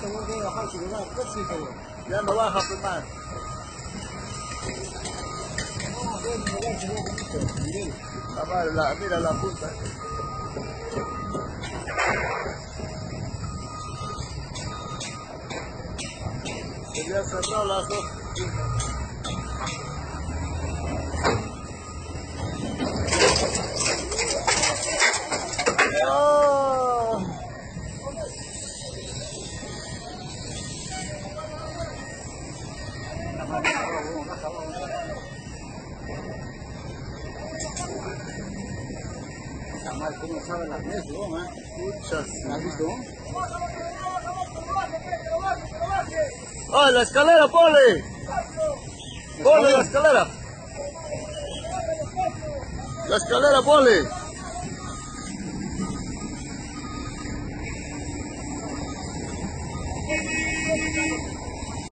Ya no baja, pues más. Mira la punta. Se le han cerrado las dos. ¿Cómo saben las mesas, ¿no? Muchas. ¿Has visto? ¡Ah, la escalera, Poli! ¡Poli, la escalera! ¡La escalera, Poli!